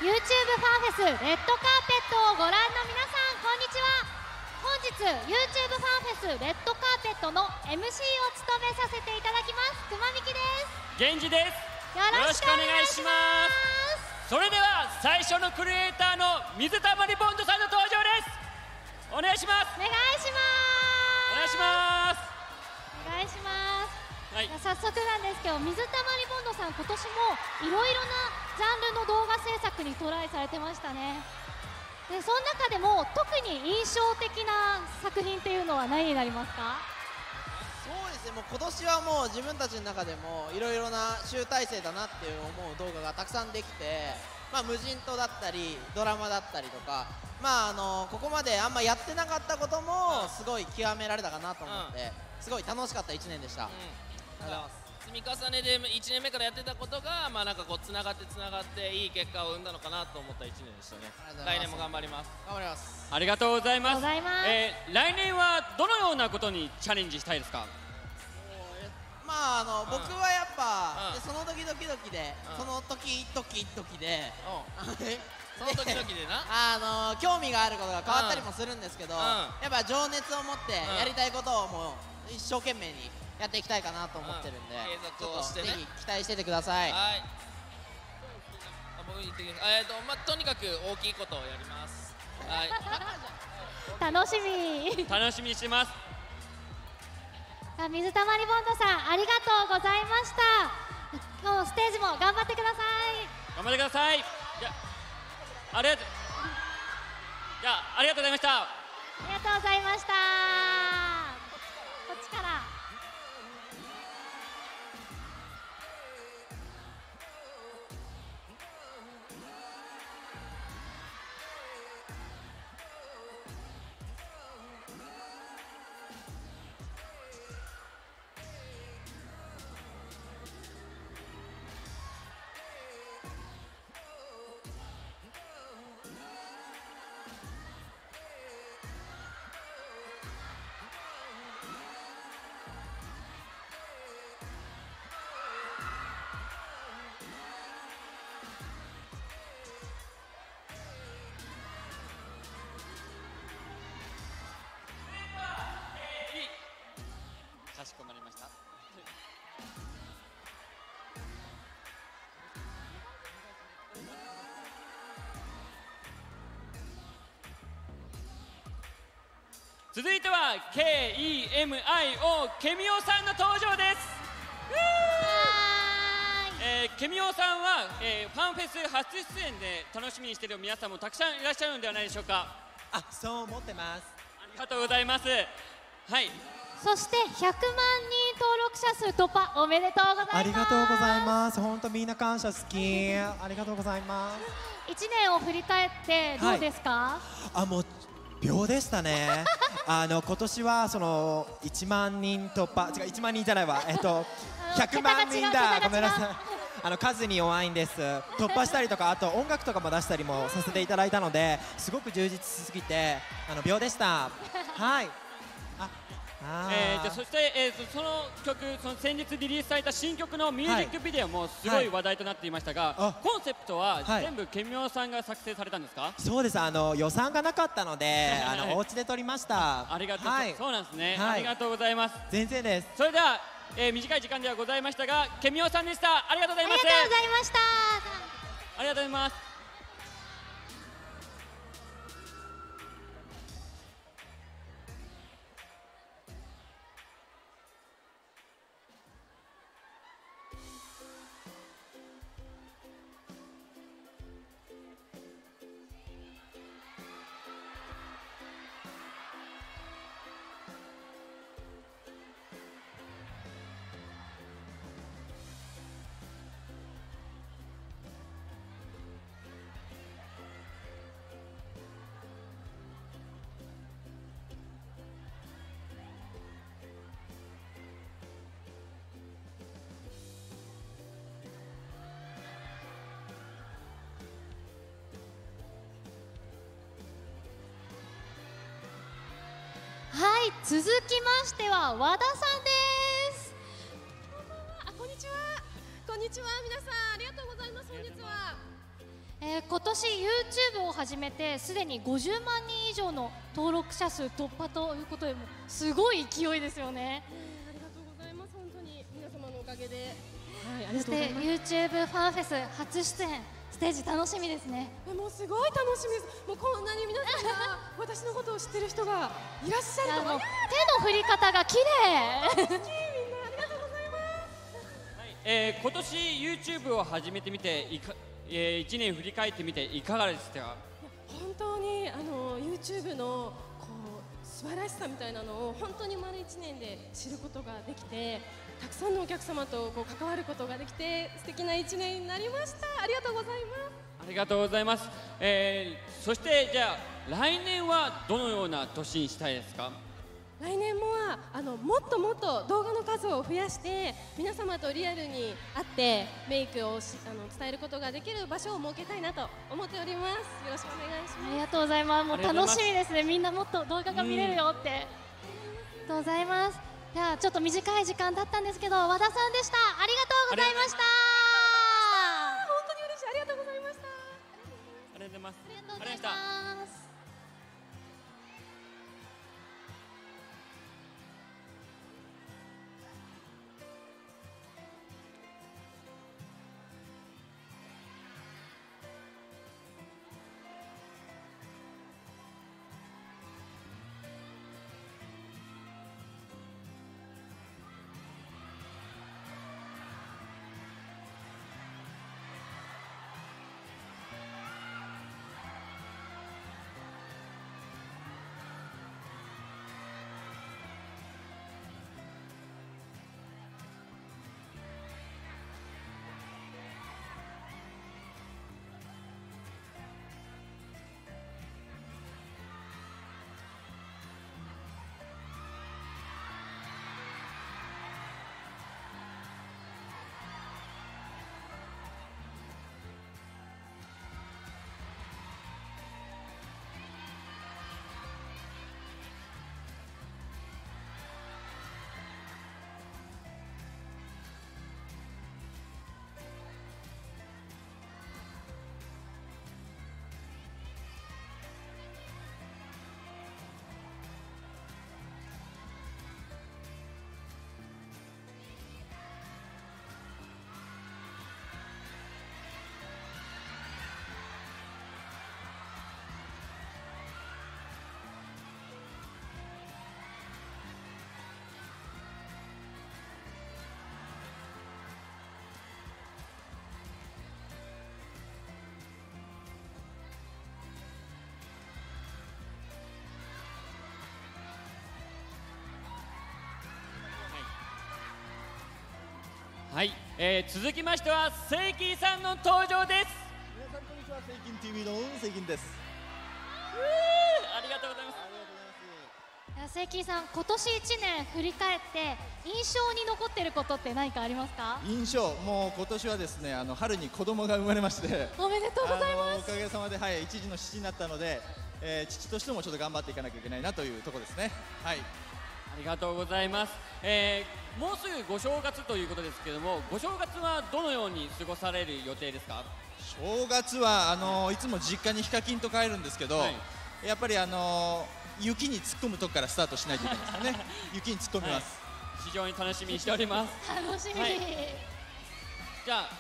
YouTube ファンフェスレッドカーペットをご覧の皆さん、こんにちは。本日 YouTube ファンフェスレッドカーペットの MC を務めさせていただきます、くまみきです。 源氏です。 よろしくお願いします。 それでは最初のクリエイターの水溜りボンドさんの登場です。お願いします。 お願いします。 お願いします。 お願いします。 はい、 早速なんですけど、水溜りボンドさん、今年もいろいろなジャンルの動画制作にトライされてましたね。でその中でも特に印象的な作品っていうのは何になりますか？ そうですね、もう今年はもう自分たちの中でもいろいろな集大成だなっていう思う動画がたくさんできて、無人島だったりドラマだったりとか、ここまであんまやってなかったこともすごい極められたかなと思って、すごい楽しかった1年でした。 積み重ねで1年目からやってたことがなんかこうつながっていい結果を生んだのかなと思った1年でしたね。来年も頑張ります。 頑張ります。 ありがとうございます。 来年はどのようなことにチャレンジしたいですか？ 僕はやっぱその時々でその時々でその時々でな興味があることが変わったりもするんですけど、やっぱ情熱を持ってやりたいことをもう一生懸命にやっていきたいかなと思ってるんで、 継続をしてね、 ぜひ期待しててください。 はい、僕言ってきます。とにかく大きいことをやります。はい楽しみ楽しみにしてます。 水溜りボンドさん、ありがとうございました。今日ステージも頑張ってください。 頑張ってください。ありがとうございました。 ありがとうございました。こっちからかしこまりました。続いては KEMIO ケミオさんの登場です。ケミオさんは、ファンフェス初出演で楽しみにしている皆さんもたくさんいらっしゃるのではないでしょうか。 そう思ってます。 ありがとうございます。はい、 そして100万人登録者数突破おめでとうございます。 ありがとうございます。本当みんな感謝好き。ありがとうございます。 1年を振り返ってどうですか？ もう秒でしたね。今年はその1万人突破、違う1万人じゃないわ。100万人だ。ごめんなさい。数に弱いんです。突破したりとか、あと音楽とかも出したりもさせていただいたので、すごく充実しすぎて秒でした。はい。 そして、その曲、その先日リリースされた新曲のミュージックビデオもすごい話題となっていましたが、コンセプトは全部ケミオさんが作成されたんですか？ そうです。予算がなかったのでお家で撮りました。 ありがとう、そうなんですね。ありがとうございます。 全然です。 それでは、短い時間ではございましたが、ケミオさんでした。ありがとうございます。 ありがとうございました。 ありがとうございます。 はい、続きましては和田さんです。 こんにちは。こんにちは。皆さんありがとうございます。本日は今年 YouTube を始めてすでに50万人以上の登録者数突破ということで、もすごい勢いですよね。 ありがとうございます。本当に皆様のおかげで、はい、ありそしてがとうございます。 YouTube ファンフェス初出演、ステージ楽しみですね。 もうすごい楽しみです。もうこんなに皆さんが私のことを知ってる人がいらっしゃるとは。 もう手の振り方が綺麗。 みんなありがとうございます。 今年 YouTube を始めてみて1年振り返ってみていかがでしたか？ 本当にYouTube のこう素晴らしさみたいなのを本当に丸1年で知ることができて、たくさんのお客様とこう関わることができて素敵な1年になりました。ありがとうございます。 ありがとうございます。そしてじゃあ来年はどのような年にしたいですか？ 来年ももっともっと動画の数を増やして皆様とリアルに会ってメイクを伝えることができる場所を設けたいなと思っております。よろしくお願いします。 ありがとうございます。もうありがとうございます楽しみですね。みんなもっと動画が見れるよって。ありがとうございます。じゃあちょっと短い時間だったんですけど、和田さんでした。ありがとうございました。 本当に嬉しい。ありがとうございました。 ありがとうございます。 ありがとうございありがとうございました。 ます。 はい、続きましてはセイキンさんの登場です。 皆さんこんにちは、セイキン TV のセイキンです。 ありがとうございます。 いやセイキンさん、今年1年振り返って印象に残っていることって何かありますか？ 印象、もう今年はですね、春に子供が生まれまして、 おめでとうございます。 おかげさまで、はい、一児の父になったので、父としてもちょっと頑張っていかなきゃいけないなというところですね。はい。 ありがとうございます。もうすぐご正月ということですけども、ご正月はどのように過ごされる予定ですか？ 正月はいつも実家にヒカキンと帰るんですけど、はい、やっぱり雪に突っ込むとこからスタートしないといけないですよね。雪に突っ込みます、 はい、非常に楽しみにしております。 楽しみ、 はい、じゃあ、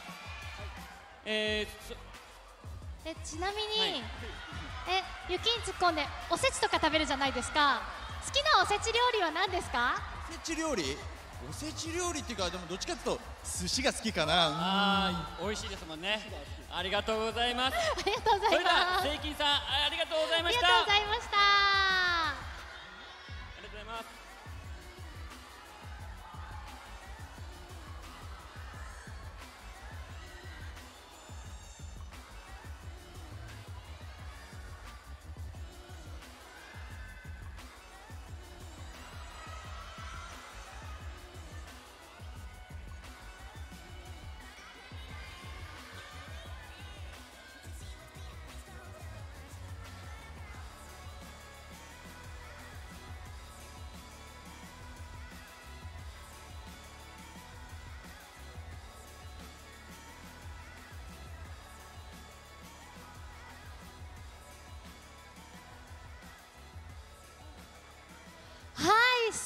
ちなみに、雪に突っ込んでおせちとか食べるじゃないですか。好きなおせち料理は何ですか？ おせち料理？おせち料理っていうか、でもどっちかというと寿司が好きかな。 美味しいですもんね。ありがとうございます。 ありがとうございます。それではセイキンさん、ありがとうございました。 ありがとうございました。 ありがとうございます。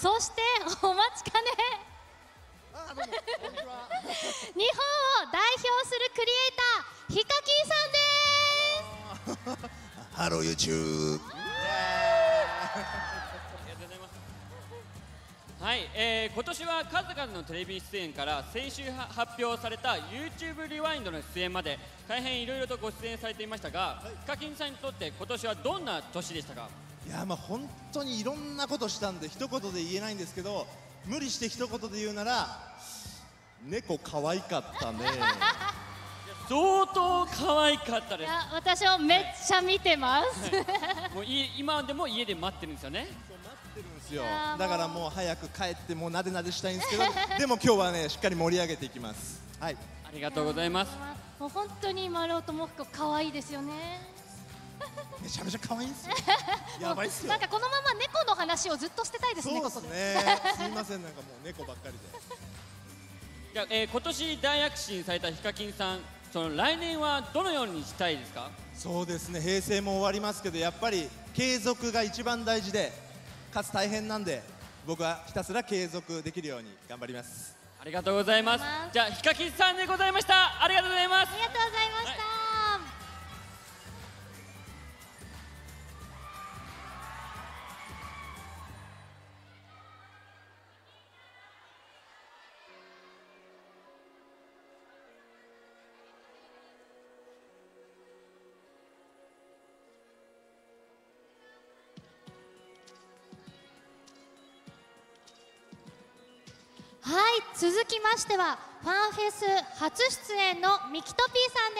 そしてお待ちかねあ、どうも、こんにちは。 日本を代表するクリエイターヒカキンさんです。 ハロー YouTube。 はい、今年は数々のテレビ出演から先週発表された YouTube リワインドの出演まで大変いろいろとご出演されていましたが、ヒカキンさんにとって今年はどんな年でしたか？ いや、まあ本当にいろんなことしたんで一言で言えないんですけど、無理して一言で言うなら猫可愛かったね。 相当可愛かったです。 いや、私はめっちゃ見てます。 もう今でも家で待ってるんですよね。 だからもう早く帰ってもうなでなでしたいんですけど、でも今日はねしっかり盛り上げていきます。はい。 ありがとうございます。 もう本当に丸尾智彦可愛いですよね。 めちゃめちゃ可愛いんですよ。やばいっすよ。 なんかこのまま猫の話をずっとしてたいですね。 そうですね。すいません、なんかもう猫ばっかりで。 じゃあ、今年大躍進されたヒカキンさん、その来年はどのようにしたいですか？ そうですね、平成も終わりますけどやっぱり継続が一番大事で、かつ大変なんで僕はひたすら継続できるように頑張ります。 ありがとうございます。じゃあヒカキンさんでございました。ありがとうございます。 ありがとうございました。はい、続きましてはファンフェス初出演のミキトピーさんです。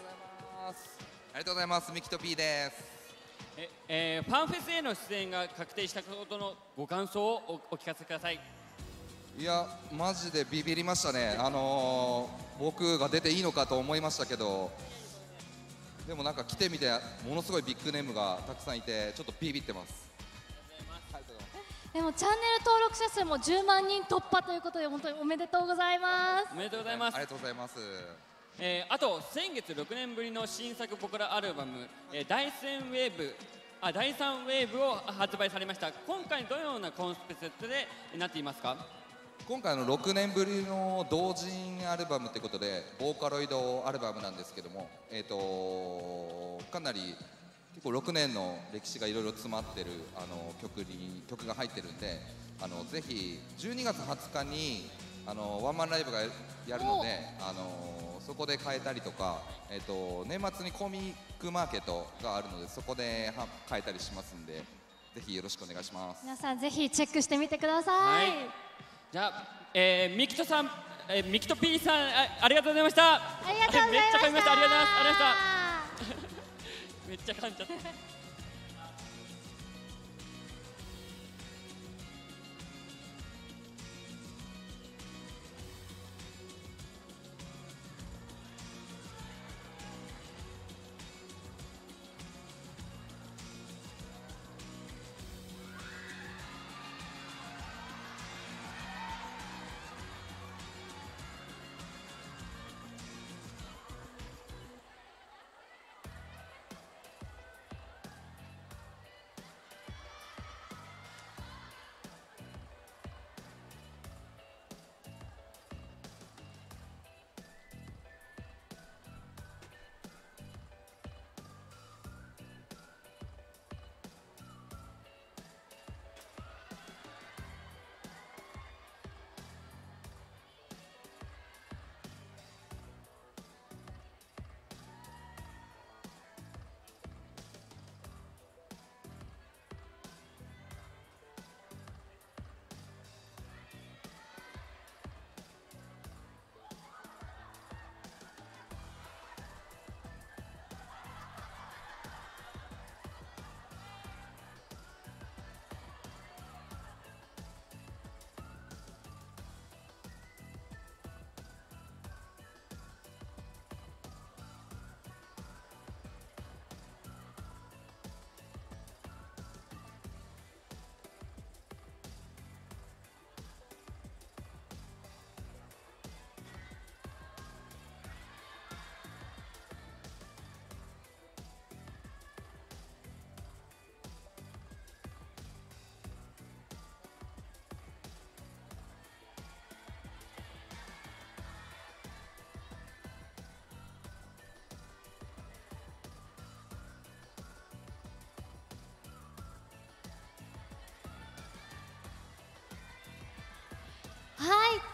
ありがとうございます。ミキトピーです。 ファンフェスへの出演が確定したことのご感想をお聞かせください。 いや、マジでビビりましたね。僕が出ていいのかと思いましたけど、でもなんか来てみてものすごいビッグネームがたくさんいてちょっとビビってます。 でもチャンネル登録者数も10万人突破ということで本当におめでとうございます。 おめでとうございます。 ありがとうございます。 あと先月6年ぶりの新作ポプラアルバム、第3ウェーブを発売されました。今回どのようなコンセプトでなっていますか？ 今回の6年ぶりの同人アルバムということでボーカロイドアルバムなんですけども、かなり結構6年の歴史がいろいろ詰まってる曲が入ってるんで、ぜひ12月20日にワンマンライブがやるので、そこで買えたりとか、年末にコミックマーケットがあるのでそこで買えたりしますんで、ぜひよろしくお願いします。 皆さんぜひチェックしてみてください。はい、 じゃあ、ミキトさん、ミキト P さん、ありがとうございました。 ありがとうございました。 めっちゃ噛みました。ありがとうございます。ありがとうございました。めっちゃ噛んじゃった。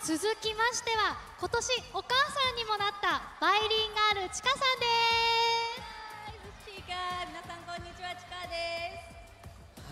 続きましては今年お母さんにもなったバイリンガールちかさんです。 スピーカー皆さんこんにちは、ちかです。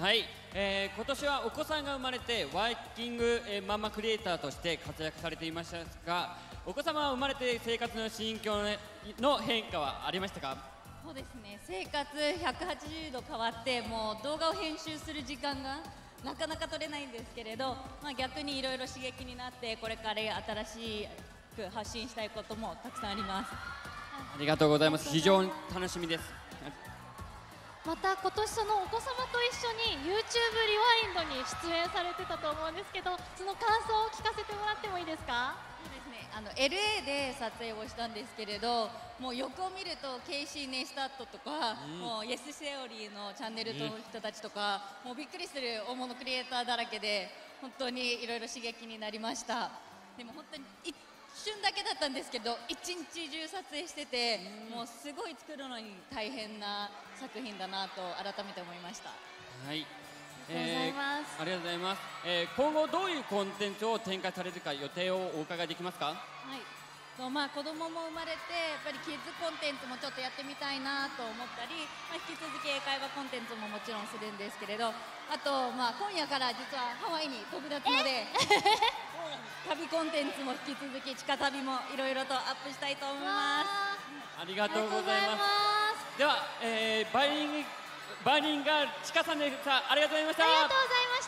はい、今年はお子さんが生まれてワーキング、ママクリエイターとして活躍されていましたが、お子様は生まれて生活の心境の変化はありましたか？ そうですね、生活180度変わって、もう動画を編集する時間がなかなか取れないんですけれど、逆にいろいろ刺激になって、これから新しく発信したいこともたくさんあります。 ありがとうございます。非常に楽しみです。 また今年そのお子様と一緒に YouTube リワインドに出演されてたと思うんですけど、その感想を聞かせてもらってもいいですか？ そうですね、LA で撮影をしたんですけれど、もう横を見るとケイシー・ネイスタットとか、もうイエス・セオリーのチャンネルの人たちとか、もうびっくりする大物クリエイターだらけで、本当にいろいろ刺激になりました。でも本当に一瞬だけだったんですけど、一日中撮影してて、もうすごい作るのに大変な作品だなと改めて思いました。 はい、 ありがとうございます。 ありがとうございます。今後どういうコンテンツを展開されるか予定をお伺いできますか？ はい、子供も生まれて、やっぱりキッズコンテンツもちょっとやってみたいなと思ったり、引き続き英会話コンテンツももちろんするんですけれど、あと、今夜から実はハワイに飛び立つので旅コンテンツも引き続き地下旅もいろいろとアップしたいと思います。 ありがとうございます。では、バイリンガールちかさんでした。ありがとうございました。 ありがとうございました。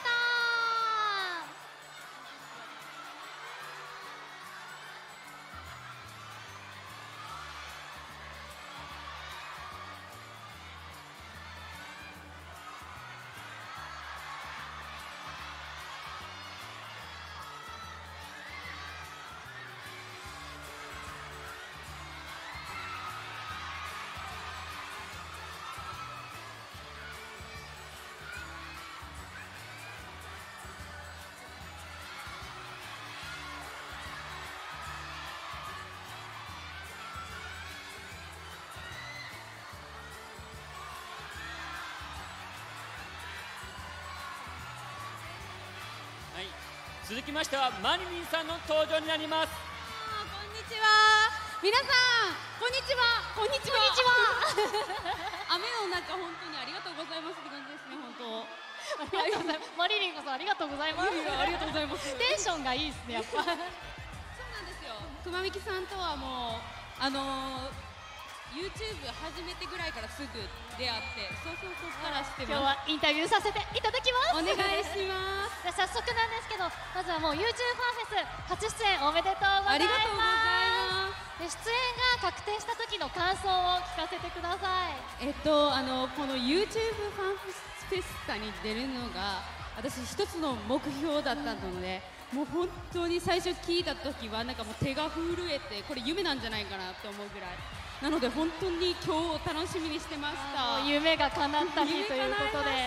はい、続きましてはマリリンさんの登場になります。 こんにちは。皆さん、こんにちは。こんにちは。雨の中、本当にありがとうございますって感じですね、本当。 ありがとうございます。マリリンこそありがとうございます。 いやいや、ありがとうございます。 テンションがいいですね、やっぱ。 そうなんですよ。熊みきさんとはもう、YouTube 始めてぐらいからすぐ出会って、そこから知ってます。 今日はインタビューさせていただきます。 お願いします。 じゃあ早速なんですけど、まずはもう YouTube ファンフェス初出演おめでとうございます。 ありがとうございます。 で出演が確定した時の感想を聞かせてください。 この YouTube ファンフェスタに出るのが私一つの目標だったので、もう本当に最初聞いた時はなんかもう手が震えて、これ夢なんじゃないかなって思うぐらいなので、本当に今日を楽しみにしてました。 夢が叶った日ということで、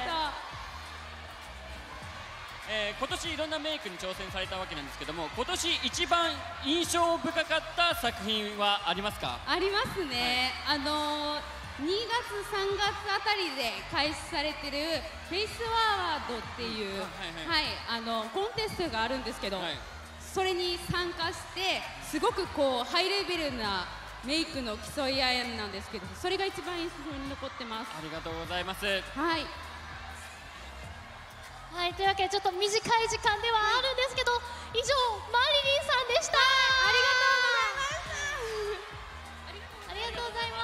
今年いろんなメイクに挑戦されたわけなんですけども、今年一番印象深かった作品はありますか？ ありますね、2月3月あたりで開始されてるフェイスワードっていうコンテストがあるんですけど、それに参加してすごくハイレベルなメイクの競い合いなんですけど、それが一番印象に残ってます。 ありがとうございます。 はいはい、というわけでちょっと短い時間ではあるんですけど、以上マリリンさんでした。ありがとうございます。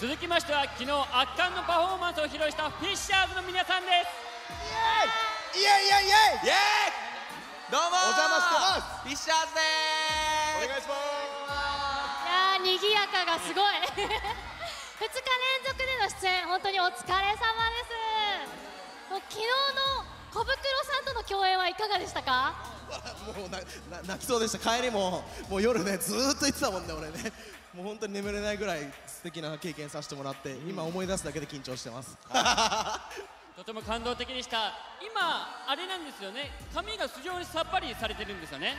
続きましては昨日圧巻のパフォーマンスを披露したフィッシャーズの皆さんです。 イエイイエイイエイイエイどうもお邪魔してますフィッシャーズでーす。 お願いします。 いやー賑やかがすごい2日連続での出演本当にお疲れ様です。もう昨日の小袋さんとの共演はいかがでしたか？ もう泣きそうでした。帰りももう夜ねずーっと言ってたもんね俺ね。もう本当に眠れないぐらい素敵な経験させてもらって、今思い出すだけで緊張してます。 とても感動的でした。今あれなんですよね、髪が非常にさっぱりされてるんですよね。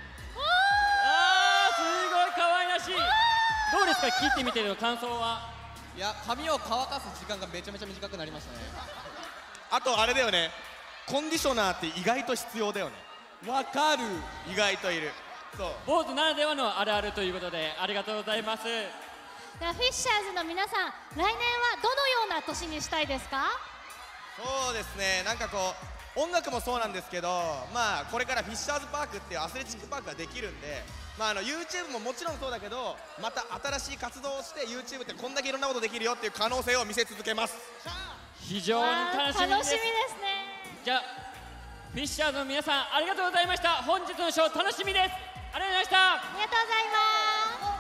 あーすごい可愛らしい。どうですか、切ってみての感想は？ いや、髪を乾かす時間がめちゃめちゃ短くなりましたね。 あとあれだよね、コンディショナーって意外と必要だよね。わかる。意外といる。そう。 坊主ならではのあるあるということでありがとうございます。 ではフィッシャーズの皆さん、来年はどのような年にしたいですか？ そうですね、なんかこう音楽もそうなんですけど、まあこれからフィッシャーズパークっていうアスレチックパークができるんで、まあYouTube ももちろんそうだけど、また新しい活動をして YouTube ってこんだけいろんなことできるよっていう可能性を見せ続けます。 非常に楽しみです。 楽しみですね。 じゃあフィッシャーズの皆さんありがとうございました。本日のショー楽しみです。ありがとうございました。 ありがとうございます。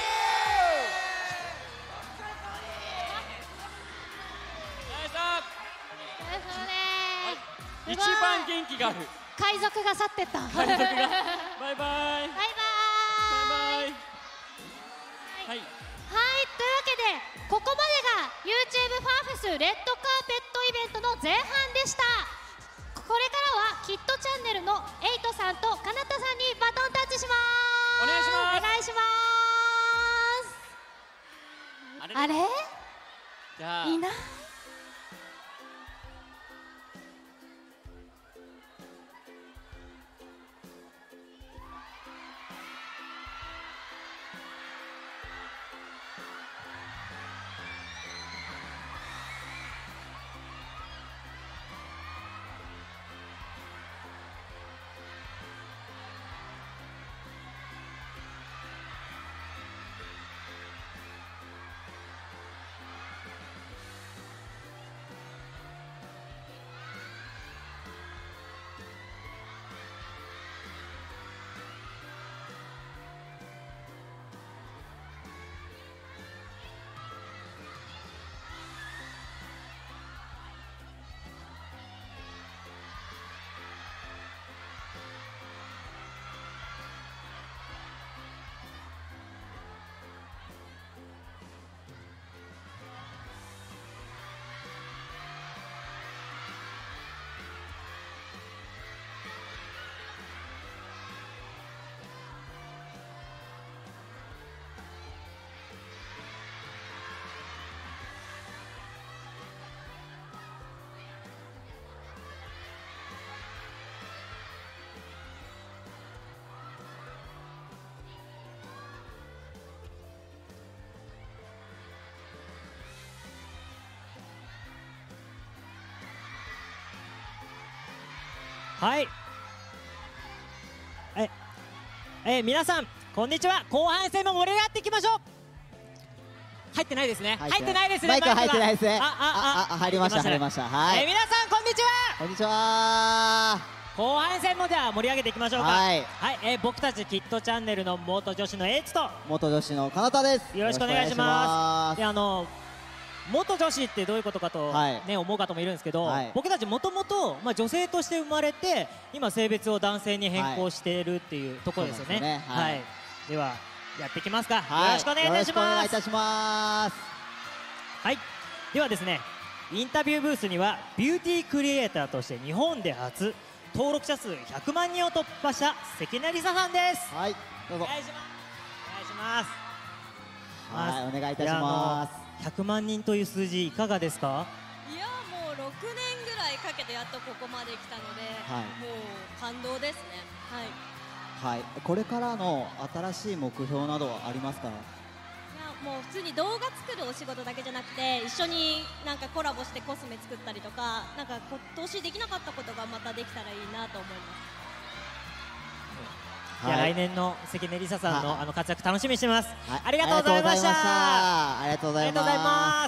一番元気がある海賊が去ってった。 海賊がバイバイバイバイバイバイ。はい、というわけでここまでが YouTube ファンフェスレッドカーペットイベントの前半でした。これからはキッドチャンネルのエイトさんとかなたさんにバトンタッチします。 お願いします。 お願いします。あれじゃあいない。 はい、皆さんこんにちは。後半戦も盛り上がっていきましょう。入ってないですね。入ってないですね。 マイク入ってないですね。 入りました入りました。はい。 皆さんこんにちは。 こんにちは。 後半戦もでは盛り上げていきましょうか。 はい。 僕たちキッドチャンネルの元女子のエイツと元女子のかなたです。 よろしくお願いします。元女子ってどういうことかと、思う方もいるんですけど、僕たちもともと女性として生まれて今性別を男性に変更しているっていうところですよね。はい、ではやっていきますか。よろしくお願いいたします。よろしくお願いいたします。はい、ではですね、インタビューブースにはビューティークリエイターとして日本で初登録者数100万人を突破した関根梨沙さんです。 はい、どうぞ。 お願いします。 はい、お願いいたします。 100万人という数字いかがですか？ いや、もう6年ぐらいかけてやっとここまで来たので、もう感動ですね。 はい、これからの新しい目標などはありますか？ いや、もう普通に動画作るお仕事だけじゃなくて、一緒になんかコラボしてコスメ作ったりとか、なんか今年できなかったことがまたできたらいいなと思います。 いや来年の関根梨紗さんの活躍楽しみにしてます。ありがとうあございました。 ありがとうございます。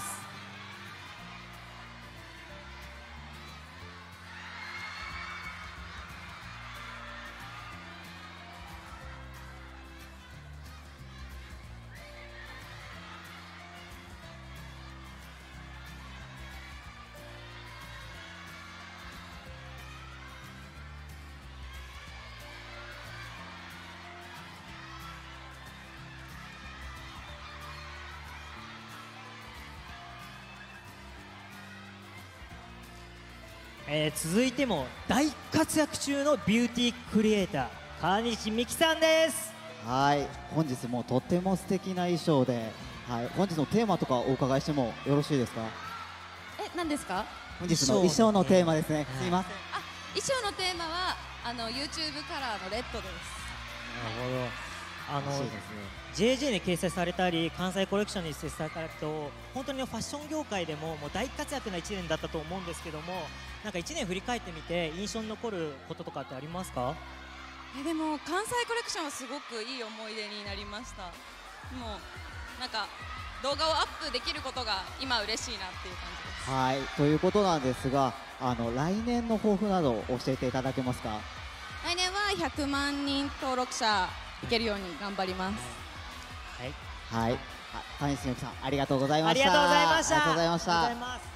続いても大活躍中のビューティークリエイター川西美希さんです。 はい、本日もとっても素敵な衣装で、はい、本日のテーマとかお伺いしてもよろしいですか？ 何ですか？ 本日の衣装のテーマですね。すいません。 衣装のテーマはYouTube カラーのレッドです。 なるほど。JJ に掲載されたり関西コレクションに掲載されたと本当にファッション業界でも大活躍な1年だったと思うんですけども、なんか1年振り返ってみて印象に残ることとかってありますか？ でも関西コレクションはすごくいい思い出になりました。もうなんか動画をアップできることが今嬉しいなっていう感じです。 はい、ということなんですが、来年の抱負など教えていただけますか？ 来年は100万人登録者いけるように頑張ります。 はい、川西美希さんありがとうございました。 ありがとうございました。 ありがとうございました。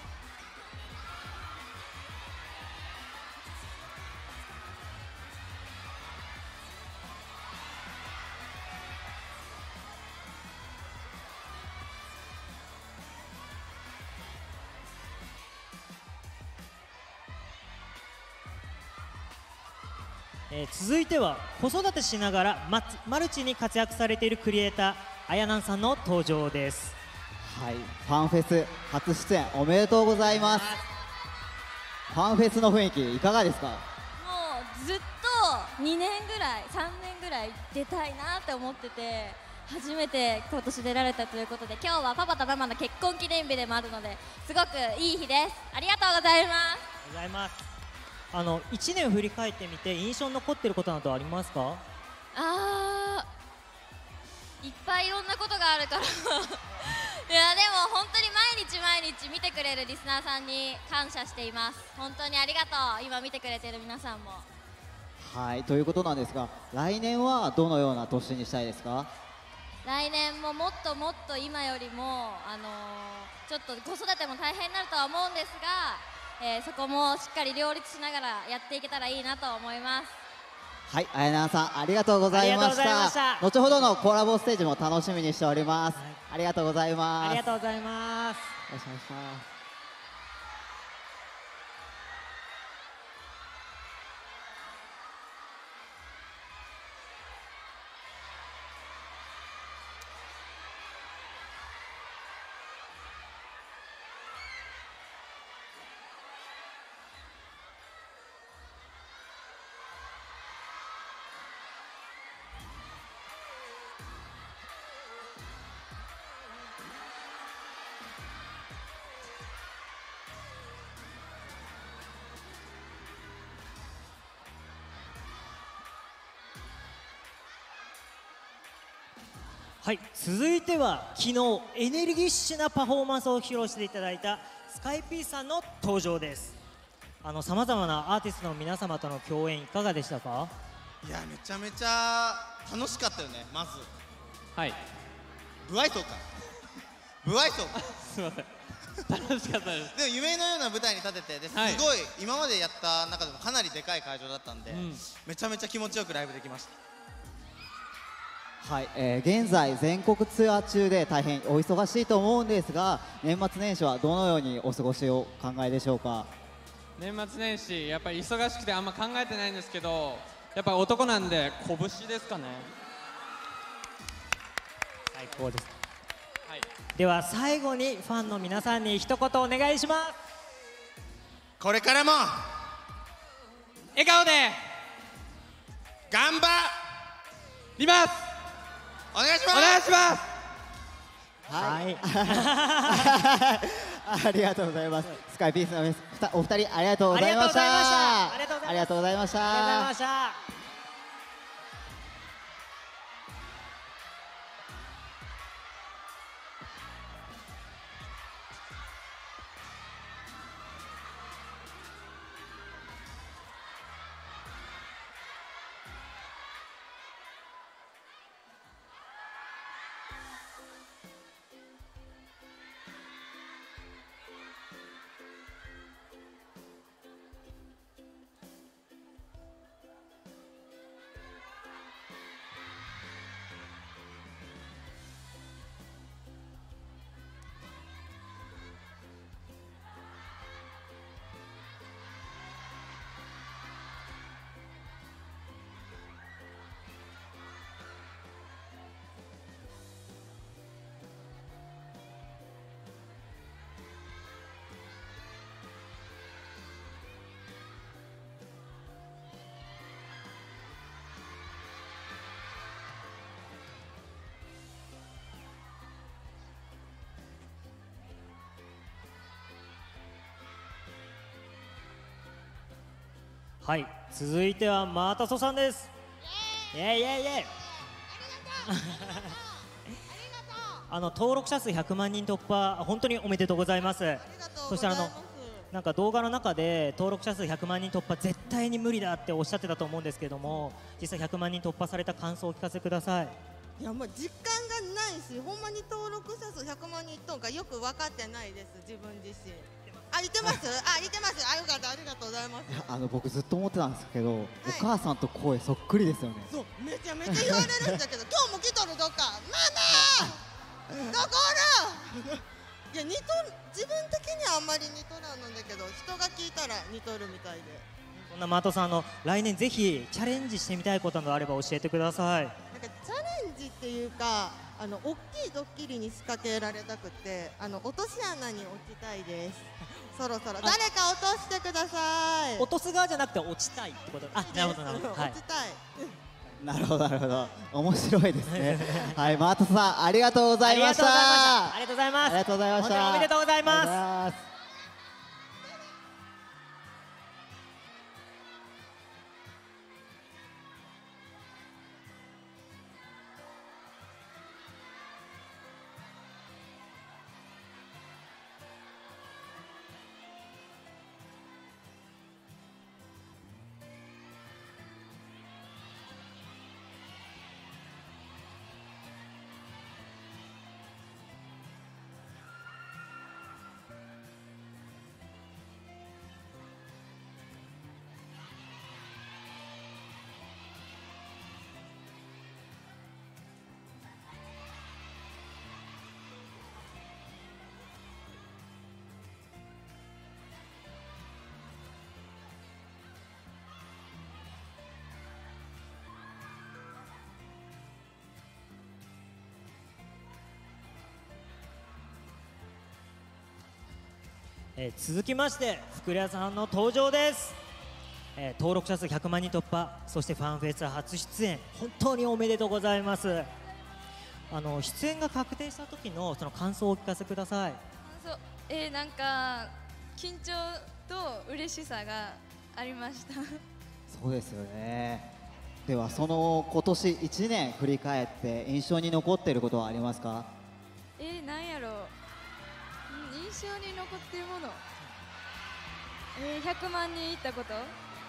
続いては子育てしながらマルチに活躍されているクリエイターあやなんさんの登場です。 はい、ファンフェス初出演おめでとうございます。ファンフェスの雰囲気いかがですか？ もうずっと2年ぐらい3年ぐらい出たいなって思ってて、初めて今年出られたということで、今日はパパとママの結婚記念日でもあるのですごくいい日です。ありがとうございます。 ありがとうございます。1年振り返ってみて印象に残っていることなどありますか？ いっぱいいろんなことがあるからいやでも本当に毎日見てくれるリスナーさんに感謝しています。本当にありがとう。今見てくれてる皆さんも。 はい、ということなんですが、来年はどのような年にしたいですか？ 来年ももっともっと今よりもちょっと子育ても大変になるとは思うんですが、そこもしっかり両立しながらやっていけたらいいなと思います。 はい、あやなさんありがとうございました。後ほどのコラボステージも楽しみにしております。ありがとうございます。 ありがとうございます。 よろしくお願いします。 はい、続いては昨日エネルギッシュなパフォーマンスを披露していただいたスカイピーさんの登場です。さまざまなアーティストの皆様との共演いかがでしたか？ いやめちゃめちゃ楽しかったよね。まずはい不愛想か不愛想すいません楽しかったです。 でも夢のような舞台に立ててですはいごい今までやった中でもかなりでかい会場だったんで、めちゃめちゃ気持ちよくライブできました。 はい、現在全国ツアー中で大変お忙しいと思うんですが、年末年始はどのようにお過ごしを考えでしょうか？ 年末年始やっぱり忙しくてあんま考えてないんですけど、やっぱり男なんで拳ですかね。 最高です。では最後にファンの皆さんに一言お願いします。 これからも笑顔で頑張ります。 お願いします。 お願いします。はい。ありがとうございます。スカイピースのお二人ありがとうございました。 ありがとうございました。 ありがとうございました。 ありがとうございました。 はい、続いてはマータソさんです。イエイイエイイエイ。登録者数100万人突破、本当におめでとうございます。そしてなんか動画の中で登録者数100万人突破絶対に無理だっておっしゃってたと思うんですけども、実際100万人突破された感想をお聞かせください。 いや、もう実感がないし、ほんまに登録者数100万人いっとんかよく分かってないです、自分自身。あ、いてます？あ、いてます。あ、よかった、ありがとうございます。 僕ずっと思ってたんですけど、お母さんと声そっくりですよね。 そう、めちゃめちゃ言われるんだけど、今日も来とるどっか、ママどこおるいや、似とる、自分的にはあんまり似とらんのだけど、人が聞いたら似とるみたいで。 そんなマートさん、来年ぜひチャレンジしてみたいことがあれば教えてください。 なんかチャレンジっていうか、大きいドッキリに仕掛けられたくて、落とし穴に落ちたいです。そろそろ誰か落としてください。 落とす側じゃなくて落ちたいってこと。あ、なるほどなるほど。 落ちたい。 なるほどなるほど、面白いですね。はい、マートさんありがとうございました。 ありがとうございます。 ありがとうございました。 おめでとうございます。続きまして福良さんの登場です。登録者数100万人突破、そしてファンフェス初出演、本当におめでとうございます。出演が確定した時のその感想をお聞かせください。 なんか緊張と嬉しさがありました。 そうですよね。ではその今年1年振り返って印象に残っていることはありますか？ なんやろう、印象に残っているもの、100万人いったこと、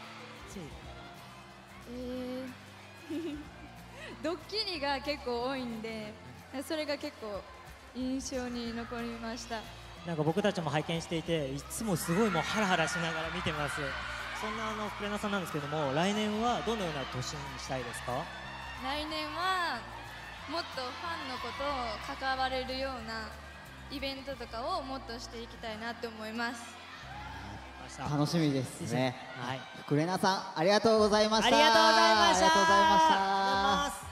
ドッキリが結構多いんで、それが結構印象に残りました。 なんか僕たちも拝見していて、いつもすごいもうハラハラしながら見てます。そんな福良さんなんですけども、来年はどのような年にしたいですか？ 来年はもっとファンのことを関われるようなイベントとかをもっとしていきたいなって思います。 楽しみですね。 はい、 福良さんありがとうございました。 ありがとうございました。 ありがとうございました。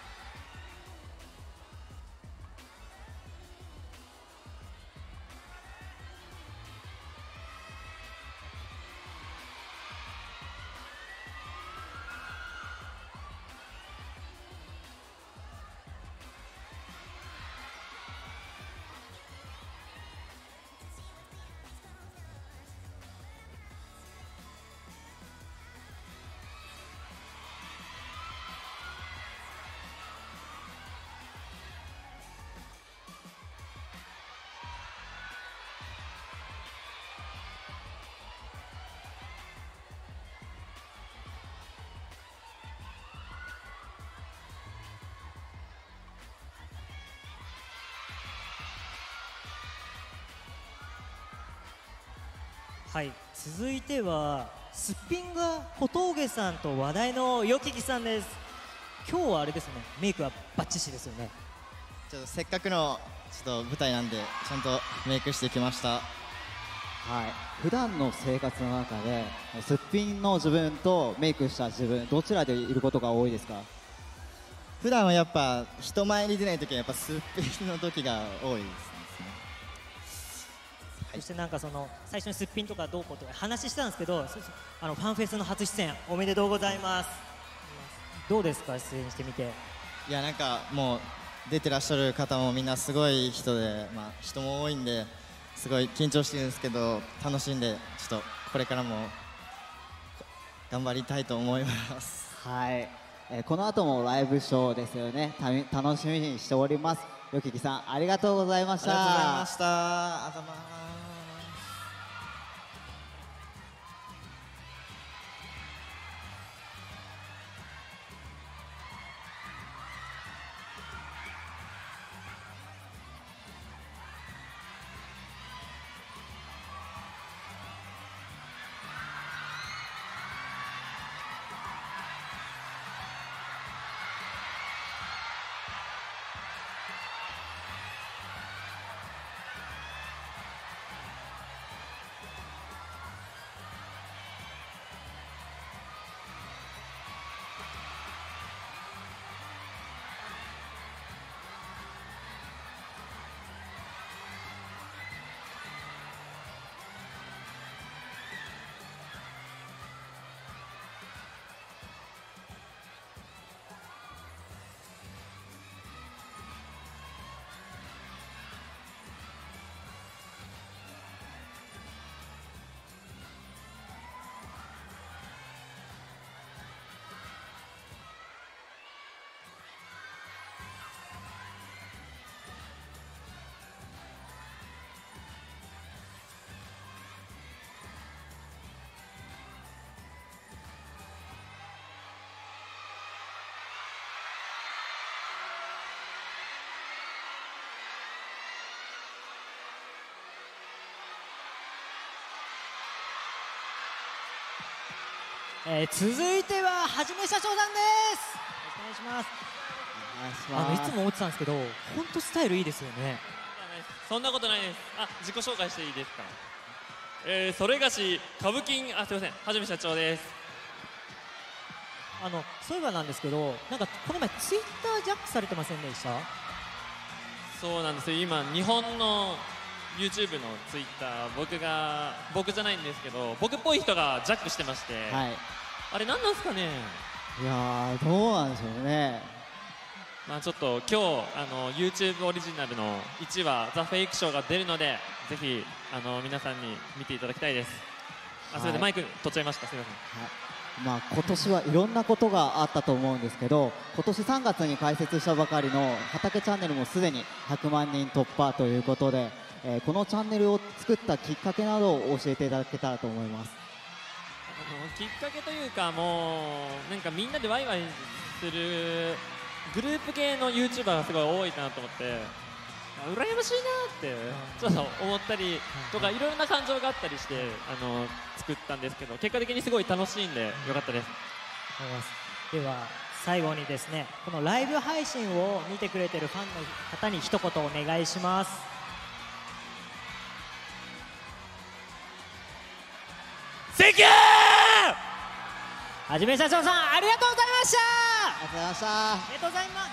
はい、続いてはすっぴんが小峠さんと話題のよききさんです。今日はあれですね、メイクはバッチシですよね。 ちょっとせっかくの舞台なんでちゃんとメイクしてきました。 はい、普段の生活の中ですっぴんの自分とメイクした自分、どちらでいることが多いですか？ 普段はやっぱ人前に出ない時はやっぱすっぴんの時が多いですね。 そしてなんかその最初にすっぴんとかどうこうとか話したんですけど、ファンフェスの初出演おめでとうございます。どうですか、出演してみて？ いや、なんかもう出てらっしゃる方もみんなすごい人で、人も多いんですごい緊張してるんですけど、楽しんでちょっとこれからも頑張りたいと思います。 はい、この後もライブショーですよね。楽しみにしております。よききさんありがとうございました。 ありがとうございました。あざまー。 続いてははじめ社長さんです。よろしくお願いします。いつも思ってたんですけど、本当スタイルいいですよね。 そんなことないです。自己紹介していいですか。それがし歌舞伎、すいません、はじめ社長です。 そういえばなんですけど、なんかこの前ツイッタージャックされてませんでした？ そうなんですよ。今日本の YouTube のツイッター、僕じゃないんですけど、僕っぽい人がジャックしてまして、 はい、 あれ何なんですかね。 いやー、どうなんでしょうね。 ちょっと今日YouTube オリジナルの1話ザ・フェイクショーが出るので、ぜひ皆さんに見ていただきたいです。それでマイク取っちゃいました。すみません。 はい、今年はいろんなことがあったと思うんですけど、今年3月に開設したばかりの畑チャンネルもすでに100万人突破ということで、このチャンネルを作ったきっかけなどを教えていただけたらと思います。 きっかけというか、もうなんかみんなでワイワイするグループ系の YouTuber がすごい多いなと思って、羨ましいなってちょっと思ったりとか、いろいろな感情があったりして作ったんですけど、結果的にすごい楽しいんでよかったです。 では最後にですね、このライブ配信を見てくれてるファンの方に一言お願いします。 センキュー。 はじめ社長さんありがとうございました。 ありがとうございました。 ありがとうございます。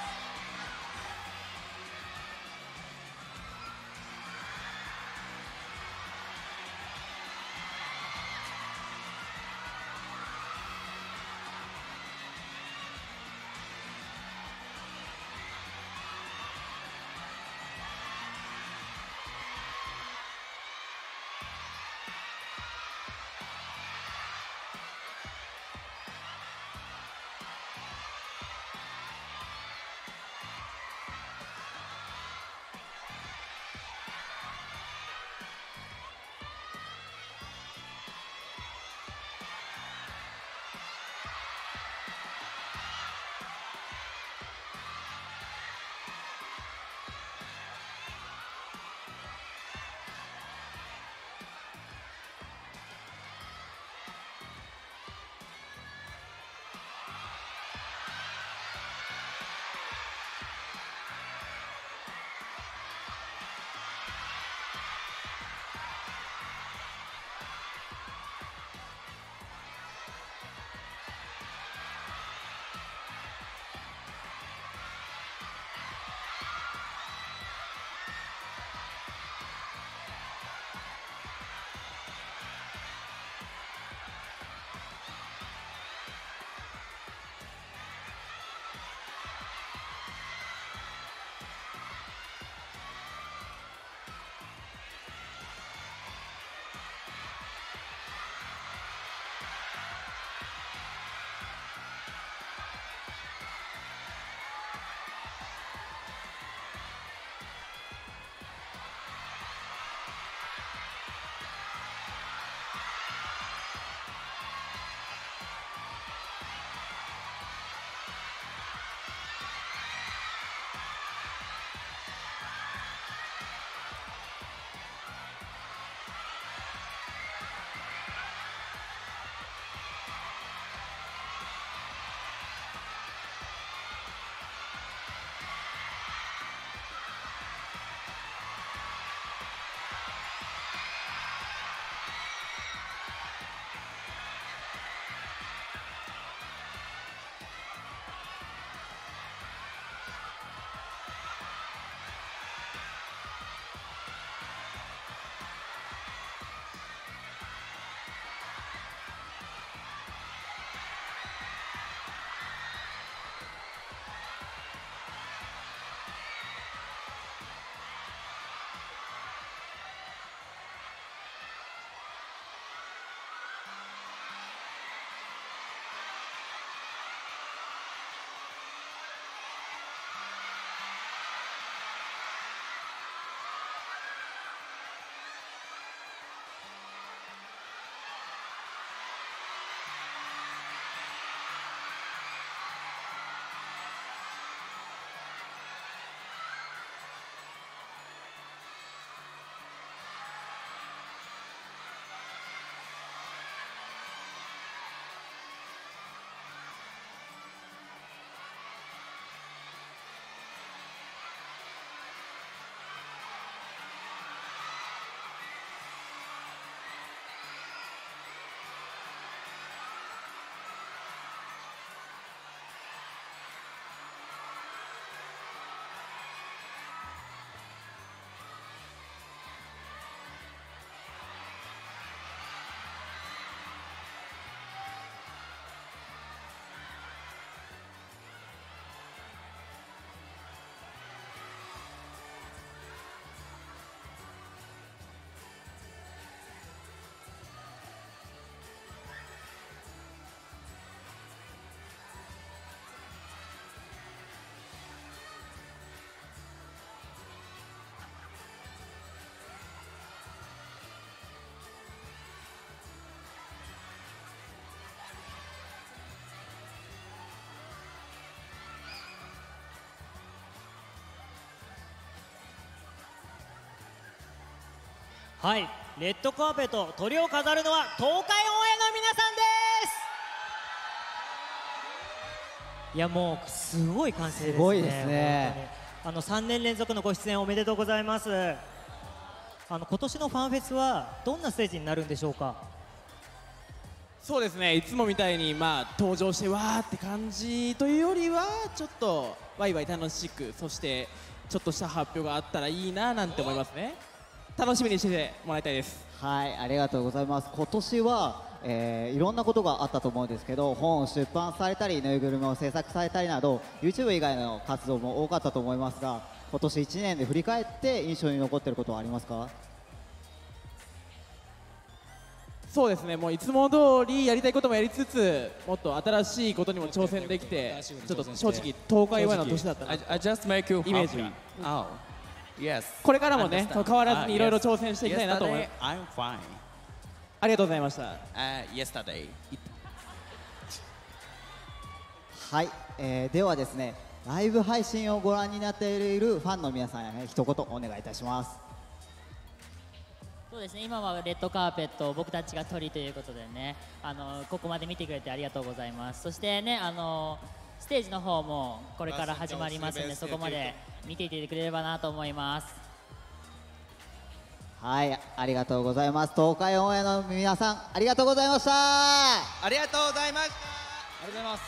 はい、レッドカーペット鳥を飾るのは東海オンエアの皆さんです。いやもうすごい歓声ですね。 すごいですね。 3年連続のご出演おめでとうございます。今年のファンフェスはどんなステージになるんでしょうか。 そうですね、いつもみたいに登場してわーって感じというよりはちょっとワイワイ楽しく、そしてちょっとした発表があったらいいななんて思いますね。楽しみにしててもらいたいです。 はい、ありがとうございます。今年はいろんなことがあったと思うんですけど、本を出版されたりぬいぐるみを制作されたりなど YouTube 以外の活動も多かったと思いますが、今年1年で振り返って印象に残っていることはありますか。 そうですね、もういつも通りやりたいこともやりつつ、もっと新しいことにも挑戦できて、ちょっと正直東海オンエアの年だったなとイメージが。これからもね、変わらずにいろいろ挑戦していきたいなと思います。ありがとうございました。 はい、ではですね、ライブ配信をご覧になっているファンの皆さんへ一言お願いいたします。 そうですね、今はレッドカーペット、僕たちが鳥ということでね、ここまで見てくれてありがとうございます。そしてね、ステージの方もこれから始まりますので、そこまで見ていてくれればなと思います。 はい、ありがとうございます。東海オンエアの皆さん、ありがとうございました。 ありがとうございました。 ありがとうございます。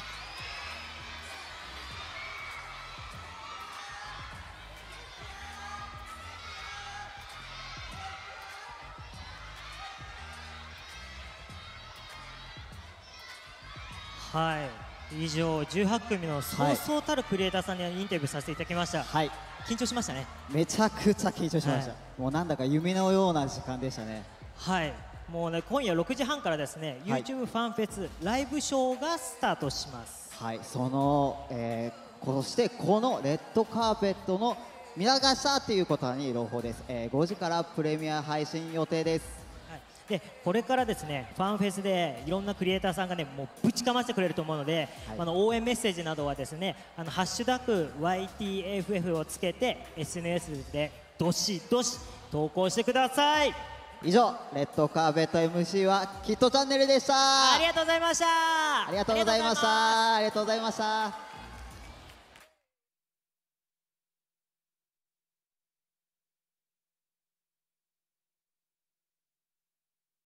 はい、以上18組のそうそうたるクリエイターさんにインタビューさせていただきました。 はい、 緊張しましたね。 めちゃくちゃ緊張しました。もうなんだか夢のような時間でしたね。 はい、もうね、今夜6時半からですね、YouTube ファンフェスライブショーがスタートします。 はい、そしてこのレッドカーペットの見逃したという方に朗報です。5時からプレミア配信予定です。 でこれからですね、ファンフェスでいろんなクリエイターさんがね、もうぶちかましてくれると思うので、応援メッセージなどはですね、ハッシュタグ YTFF をつけて SNS でどしどし投稿してください。 以上、レッドカーペット MC はキットチャンネルでした。 ありがとうございました。 ありがとうございました。ありがとうございました。